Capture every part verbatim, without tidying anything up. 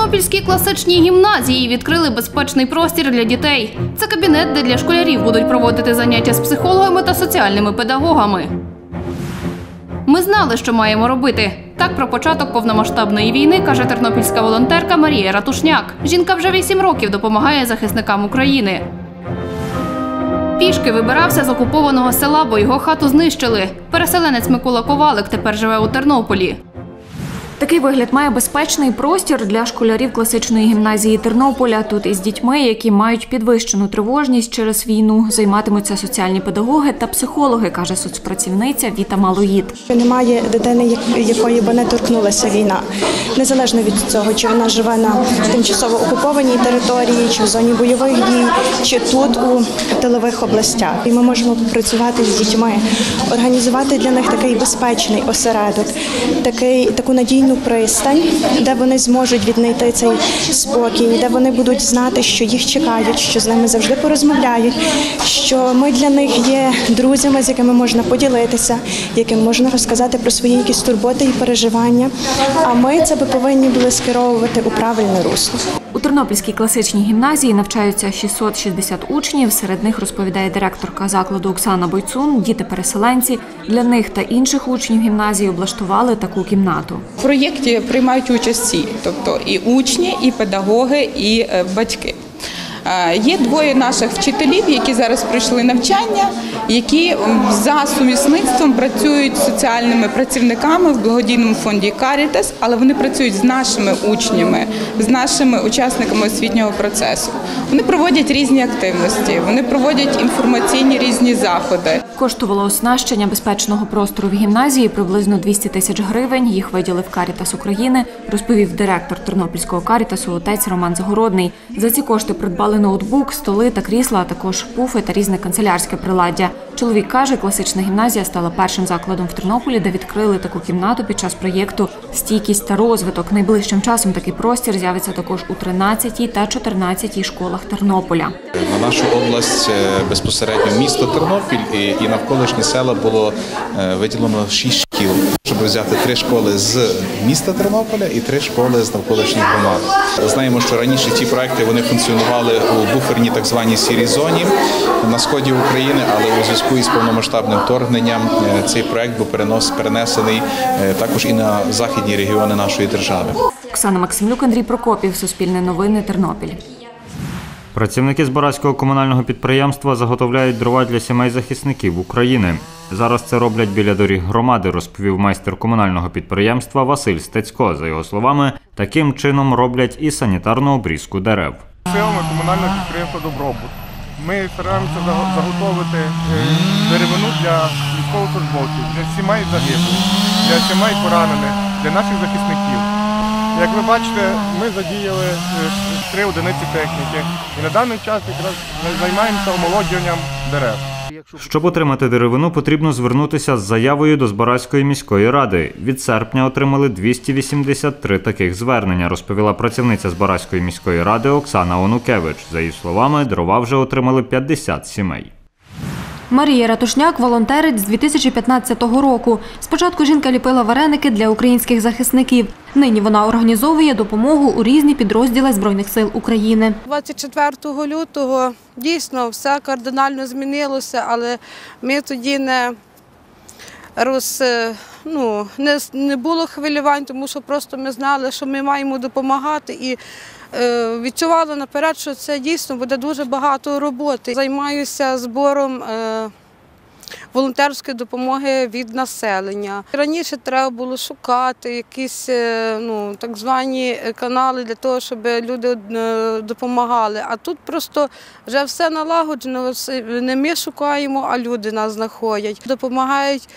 Тернопільській класичній гімназії відкрили безпечний простір для дітей. Це кабінет, де для школярів будуть проводити заняття з психологами та соціальними педагогами. Ми знали, що маємо робити. Так про початок повномасштабної війни каже тернопільська волонтерка Марія Ратушняк. Жінка вже вісім років допомагає захисникам України. Пішки вибирався з окупованого села, бо його хату знищили. Переселенець Микола Ковалик тепер живе у Тернополі. Такий вигляд має безпечний простір для школярів класичної гімназії Тернополя. Тут із дітьми, які мають підвищену тривожність через війну, займатимуться соціальні педагоги та психологи, каже соцпрацівниця Віта Малоїд. Немає дитини, якої би не торкнулася війна. Незалежно від цього, чи вона живе на тимчасово окупованій території, чи в зоні бойових дій, чи тут, у тилових областях. І ми можемо працювати з дітьми, організувати для них такий безпечний осередок, такий, таку надійну пристань, де вони зможуть віднайти цей спокій, де вони будуть знати, що їх чекають, що з ними завжди порозмовляють, що ми для них є друзями, з якими можна поділитися, яким можна розказати про свої якісь турботи і переживання. А ми це би повинні були скеровувати у правильне русло. У Тернопільській класичній гімназії навчаються шістсот шістдесят учнів. Серед них, розповідає директорка закладу Оксана Бойцун, діти-переселенці. Для них та інших учнів гімназії облаштували таку кімнату. В проєкті приймають участь всі, тобто і учні, і педагоги, і батьки. Є двоє наших вчителів, які зараз пройшли навчання, які за сумісництвом працюють з соціальними працівниками в благодійному фонді «Карітас», але вони працюють з нашими учнями, з нашими учасниками освітнього процесу. Вони проводять різні активності, вони проводять інформаційні різні заходи. Коштувало оснащення безпечного простору в гімназії приблизно двісті тисяч гривень. Їх виділив «Карітас України», розповів директор Тернопільського «Карітасу» отець Роман Загородний. За ці кошти придбали ноутбук, столи та крісла, а також пуфи та різне канцелярське приладдя. Чоловік каже, класична гімназія стала першим закладом в Тернополі, де відкрили таку кімнату під час проєкту «Стійкість та розвиток». Найближчим часом такий простір з'явиться також у тринадцятій та чотирнадцятій школах Тернополя. На нашу область безпосередньо місто Тернопіль і навколишні села було виділено шість шкіл, щоб взяти три школи з міста Тернополя і три школи з навколишніх громад. Знаємо, що раніше ті проекти вони функціонували у буферній так званій сірій зоні на сході України, але у зв'язку із повномасштабним вторгненням цей проект був перенесений також і на західні регіони нашої держави. Оксана Максимлюк, Андрій Прокопів, Суспільне новини, Тернопіль. Працівники Збаразького комунального підприємства заготовляють дрова для сімей захисників України. Зараз це роблять біля доріг громади, розповів майстер комунального підприємства Василь Стецько. За його словами, таким чином роблять і санітарну обрізку дерев. Силами комунального підприємства «Добробут» ми стараємося заготовити деревину для військовослужбовців, для сімей загиблих, для сімей поранених, для наших захисників. Як ви бачите, ми задіяли три одиниці техніки і на даний час якраз займаємося омолодженням дерев. Щоб отримати деревину, потрібно звернутися з заявою до Збаразької міської ради. Від серпня отримали двісті вісімдесят три таких звернення, розповіла працівниця Збаразької міської ради Оксана Онукевич. За її словами, дрова вже отримали п'ятдесят сімей. Марія Ратушняк – волонтерець з дві тисячі п'ятнадцятого року. Спочатку жінка ліпила вареники для українських захисників. Нині вона організовує допомогу у різні підрозділи Збройних сил України. двадцять четвертого лютого дійсно все кардинально змінилося, але ми тоді не, роз, ну, не, не було хвилювань, тому що просто ми знали, що ми маємо допомагати і відчувала наперед, що це дійсно буде дуже багато роботи. Займаюся збором волонтерської допомоги від населення. Раніше треба було шукати якісь ну, так звані канали для того, щоб люди допомагали. А тут просто вже все налагоджено, не ми шукаємо, а люди нас знаходять. Допомагають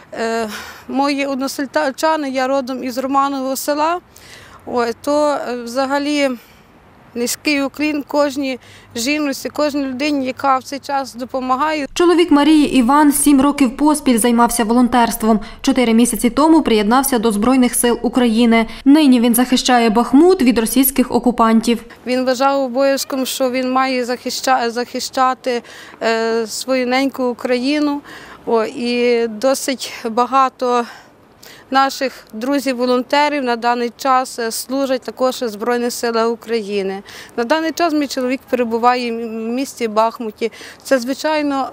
мої односельчани, я родом із Романового села. Ой, то взагалі низький уклін кожній жінці, кожній людині, яка в цей час допомагає. Чоловік Марії Іван сім років поспіль займався волонтерством. Чотири місяці тому приєднався до Збройних сил України. Нині він захищає Бахмут від російських окупантів. Він вважав обов'язком, що він має захищати свою неньку Україну. О, і досить багато наших друзів-волонтерів на даний час служать також в Збройних силах України. На даний час мій чоловік перебуває в місті Бахмуті. Це, звичайно,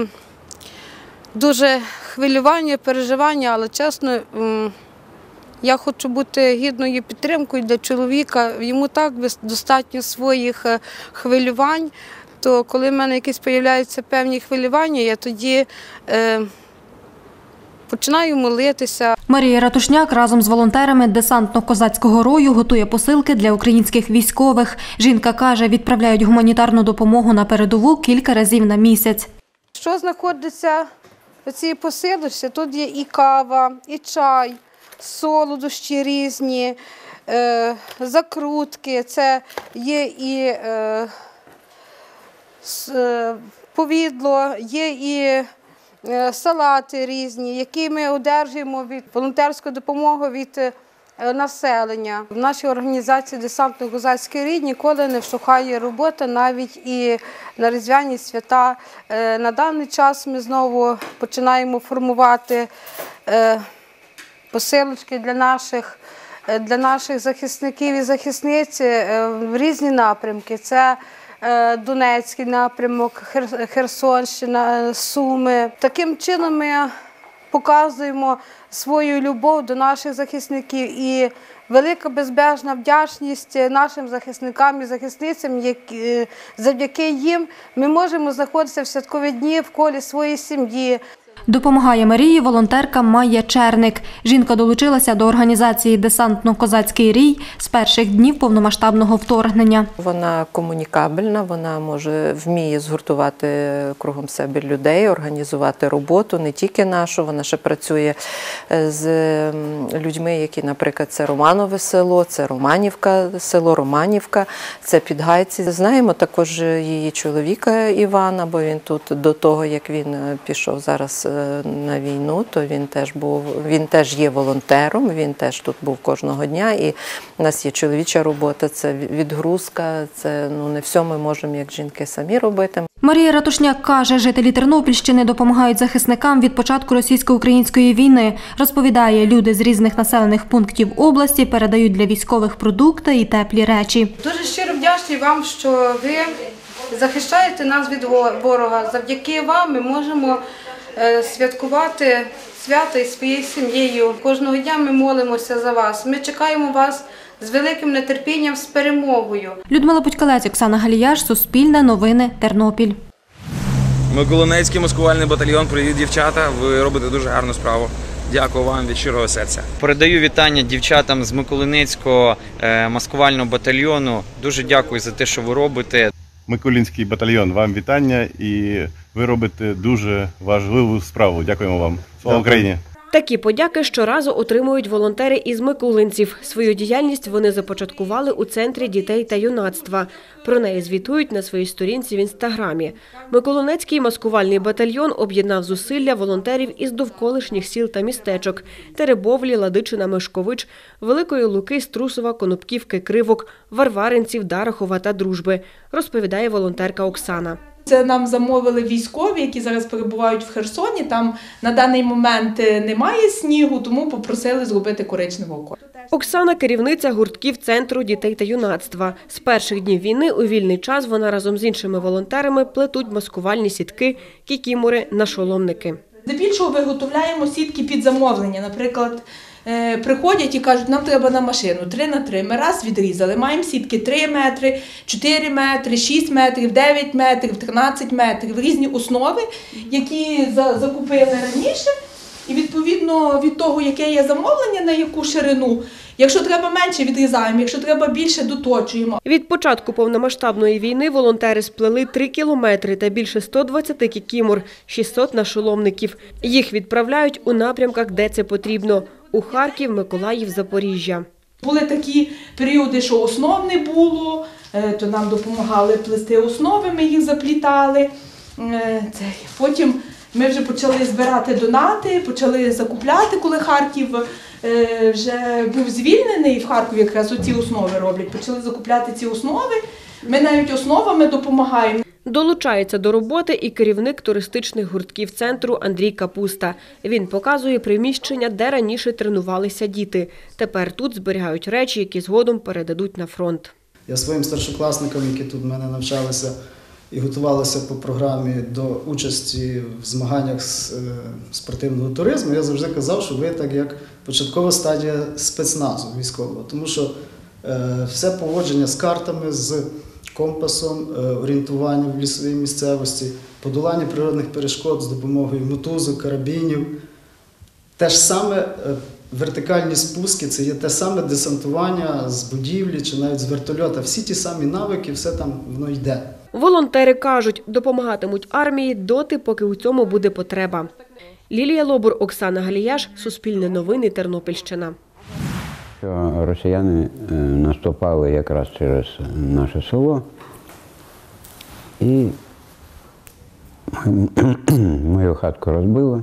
дуже хвилювання, переживання, але чесно, я хочу бути гідною підтримкою для чоловіка. Йому так достатньо своїх хвилювань, то коли в мене якісь з'являються певні хвилювання, я тоді е, починаю молитися. Марія Ратушняк разом з волонтерами десантно-козацького рою готує посилки для українських військових. Жінка каже, відправляють гуманітарну допомогу на передову кілька разів на місяць. Що знаходиться в цій посилочці? Тут є і кава, і чай, солодощі різні, е, закрутки, це є і е, с, повідло, є і е, салати різні, які ми одержуємо від волонтерської допомоги від е, населення. В нашій організації «Десантно-козацький рій» ніколи не вщухає робота, навіть і на різдвяні свята. Е, на даний час ми знову починаємо формувати е, посилочки для наших, для наших захисників і захисниць в різні напрямки. Це Донецький напрямок, Херсонщина, Суми. Таким чином ми показуємо свою любов до наших захисників і велика безмежна вдячність нашим захисникам і захисницям, які, завдяки їм ми можемо знаходитися в святкові дні в колі своєї сім'ї. Допомагає Марії волонтерка Майя Черник. Жінка долучилася до організації «Десантно-козацький рій» з перших днів повномасштабного вторгнення. Вона комунікабельна, вона може, вміє згуртувати кругом себе людей, організувати роботу, не тільки нашу, вона ще працює з людьми, які, наприклад, це Романове село, це Романівка, село Романівка, це Підгайці. Знаємо також її чоловіка Івана, бо він тут до того, як він пішов зараз на війну, то він теж був, він теж є волонтером, він теж тут був кожного дня, і у нас є чоловіча робота, це відгрузка, це ну не все ми можемо як жінки самі робити. Марія Ратушняк каже, жителі Тернопільщини допомагають захисникам від початку російсько-української війни. Розповідає, люди з різних населених пунктів області передають для військових продукти і теплі речі. Дуже щиро вдячні вам, що ви захищаєте нас від ворога. Завдяки вам ми можемо святкувати свято із своєю сім'єю. Кожного дня ми молимося за вас. Ми чекаємо вас з великим нетерпінням, з перемогою. Людмила Путькалець, Оксана Галіяш, Суспільне новини, Тернопіль. Миколинецький маскувальний батальйон, привіт, дівчата, ви робите дуже гарну справу. Дякую вам від щирого серця. Передаю вітання дівчатам з Миколинецького маскувального батальйону. Дуже дякую за те, що ви робите. Миколинський батальйон, вам вітання, і ви робите дуже важливу справу. Дякуємо вам. Слава Україні! Такі подяки щоразу отримують волонтери із миколинців. Свою діяльність вони започаткували у Центрі дітей та юнацтва. Про неї звітують на своїй сторінці в Інстаграмі. Миколинецький маскувальний батальйон об'єднав зусилля волонтерів із довколишніх сіл та містечок – Теребовлі, Ладичина, Мишкович, Великої Луки, Струсова, Конопківки, Кривок, Варваринців, Дарахова та Дружби, розповідає волонтерка Оксана. Це нам замовили військові, які зараз перебувають в Херсоні. Там на даний момент немає снігу, тому попросили зробити коричневого кольору. Оксана – керівниця гуртків Центру дітей та юнацтва. З перших днів війни у вільний час вона разом з іншими волонтерами плетуть маскувальні сітки, кікімори, нашоломники. Здебільшого виготовляємо сітки під замовлення. Наприклад, приходять і кажуть, нам треба на машину три на три. Ми раз відрізали, маємо сітки три метри, чотири метри, шість метрів, дев'ять метрів, тринадцять метрів, різні основи, які закупили раніше. І відповідно від того, яке є замовлення, на яку ширину, якщо треба менше, відрізаємо, якщо треба більше, доточуємо. Від початку повномасштабної війни волонтери сплели три кілометри та більше ста двадцяти кікімор, шістсот нашоломників. Їх відправляють у напрямках, де це потрібно – у Харків, Миколаїв, Запоріжжя. Були такі періоди, що основ не було, то нам допомагали плести основи, ми їх заплітали. Потім ми вже почали збирати донати, почали закупляти, коли Харків вже був звільнений, в Харкові якраз оці основи роблять, почали закупляти ці основи. Ми навіть основами допомагаємо. Долучається до роботи і керівник туристичних гуртків центру Андрій Капуста. Він показує приміщення, де раніше тренувалися діти. Тепер тут зберігають речі, які згодом передадуть на фронт. Я своїм старшокласникам, які тут в мене навчалися і готувалися по програмі до участі в змаганнях з е, спортивного туризму, я завжди казав, що ви так як початкова стадія спецназу військового. Тому що е, все поводження з картами, з компасом, е, орієнтування в лісовій місцевості, подолання природних перешкод з допомогою мотузок, карабінів. Те ж саме е, вертикальні спуски, це є те саме десантування з будівлі чи навіть з вертольота. Всі ті самі навики, все там воно йде. Волонтери кажуть, допомагатимуть армії доти, поки у цьому буде потреба. Лілія Лобур, Оксана Галіяш, Суспільне новини, Тернопільщина. Що росіяни наступали якраз через наше село, і мою хатку розбили,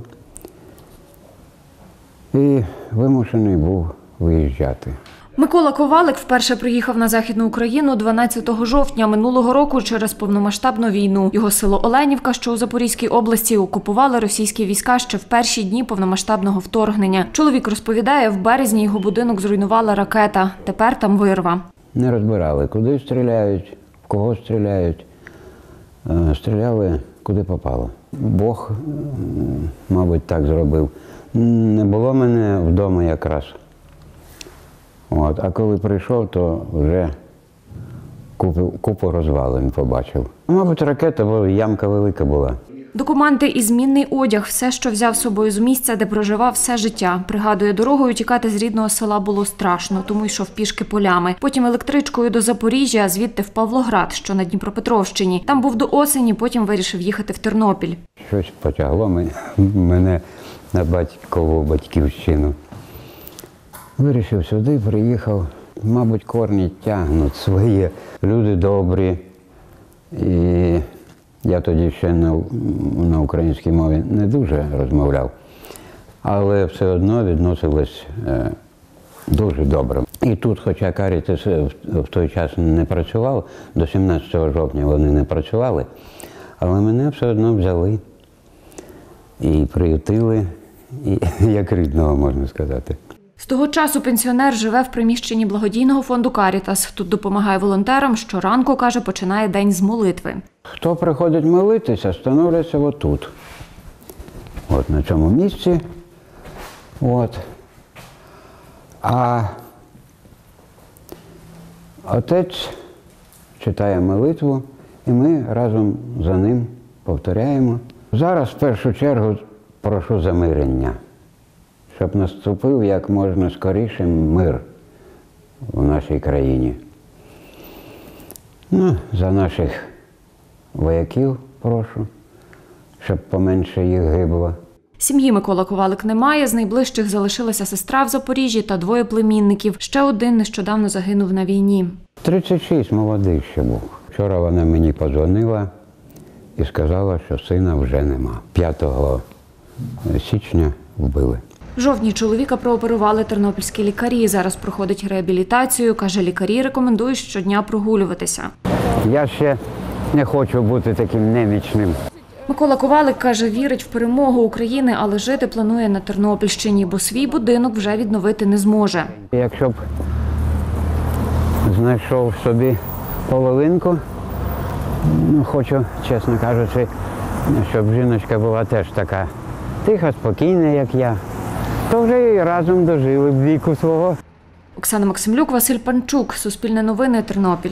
і вимушений був виїжджати. Микола Ковалик вперше приїхав на Західну Україну дванадцятого жовтня минулого року через повномасштабну війну. Його село Оленівка, що у Запорізькій області, окупували російські війська ще в перші дні повномасштабного вторгнення. Чоловік розповідає, в березні його будинок зруйнувала ракета. Тепер там вирва. Не розбирали, куди стріляють, в кого стріляють. Стріляли, куди попало. Бог, мабуть, так зробив. Не було мене вдома якраз. От, а коли прийшов, то вже купу, купу розвалин побачив. Мабуть, ракета, бо ямка велика була. Документи і змінний одяг – все, що взяв з собою з місця, де проживав все життя. Пригадує, дорогою тікати з рідного села було страшно, тому йшов пішки полями. Потім електричкою до Запоріжжя, а звідти в Павлоград, що на Дніпропетровщині. Там був до осені, потім вирішив їхати в Тернопіль. Щось потягло мене на батькову батьківщину. Вирішив сюди, приїхав. Мабуть, корні тягнуть свої. Люди добрі. І я тоді ще на, на українській мові не дуже розмовляв. Але все одно відносились е, дуже добре. І тут, хоча Карітас в той час не працював, до сімнадцятого жовтня вони не працювали, але мене все одно взяли і приютили, і, як рідного, можна сказати. З того часу пенсіонер живе в приміщенні благодійного фонду «Карітас». Тут допомагає волонтерам. Щоранку, каже, починає день з молитви. Хто приходить молитися, становляться отут. От на цьому місці. От. А отець читає молитву, і ми разом за ним повторяємо. Зараз, в першу чергу, прошу замирення, щоб наступив як можна скоріше мир у нашій країні. Ну, за наших вояків прошу, щоб поменше їх гибло. Сім'ї Микола Ковалик немає, з найближчих залишилася сестра в Запоріжжі та двоє племінників. Ще один нещодавно загинув на війні. тридцять шість молодих ще був. Вчора вона мені подзвонила і сказала, що сина вже нема. п'ятого січня вбили. В жовтні чоловіка прооперували тернопільські лікарі. Зараз проходить реабілітацію. Каже, лікарі рекомендують щодня прогулюватися. Я ще не хочу бути таким немічним. Микола Ковалик, каже, вірить в перемогу України, але жити планує на Тернопільщині, бо свій будинок вже відновити не зможе. Якщо б знайшов собі половинку, ну, хочу, чесно кажучи, щоб жіночка була теж така тиха, спокійна, як я, то вже і разом дожили б віку свого. Оксана Максимлюк, Василь Панчук, Суспільне новини, Тернопіль.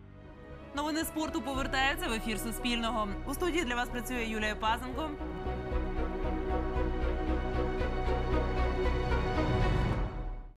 Новини спорту повертаються в ефір Суспільного. У студії для вас працює Юлія Пасенко.